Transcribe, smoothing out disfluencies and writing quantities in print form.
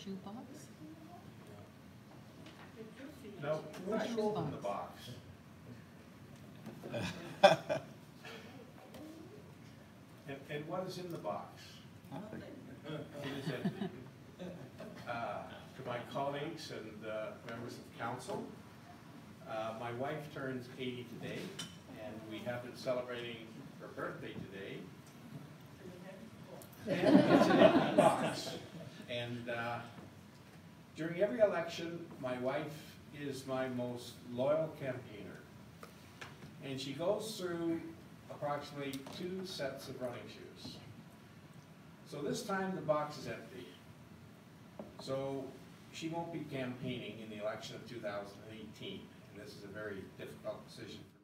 shoebox? Now, once you open the box, and what is in the box? Nothing. It is empty. To my colleagues and members of council, my wife turns 80 today, and we have been celebrating her birthday today. And it's an empty box. And during every election, my wife is my most loyal campaigner. And she goes through approximately 2 sets of running shoes. So this time the box is empty. So she won't be campaigning in the election of 2018. And this is a very difficult decision for